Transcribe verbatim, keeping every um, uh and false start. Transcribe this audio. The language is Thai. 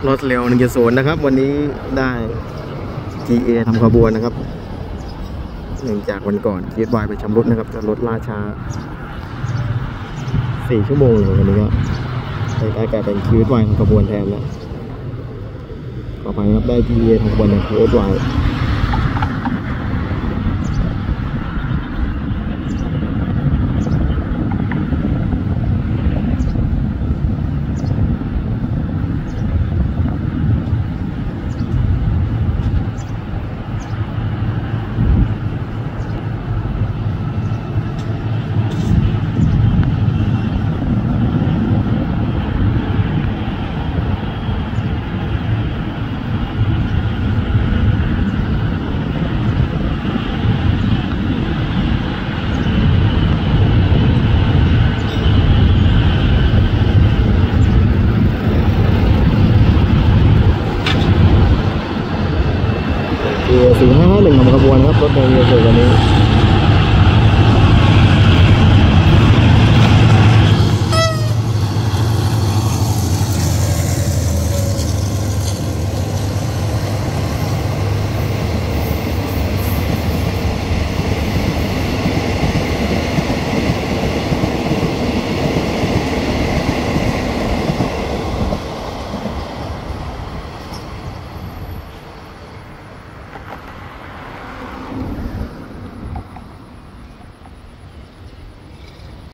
รถเร็วหนึ่งจุดศูนย์นะครับวันนี้ได้ จี เอ ทำขบวนนะครับเนื่องจากวันก่อน จี เอส วาย ไปชำรุดนะครับจะรถล่าช้าสี่ชั่วโมงเลยวันนี้ก็ได้กลายเป็น จี เอส วาย ทำขบวนแทนแล้วต่อไปครับได้ จี เอ ทำขบวนใน จี เอส วาย สี่ห้าห้าหนึ่งทำขบวนครับรถเมล์เยอะเลยวันนี้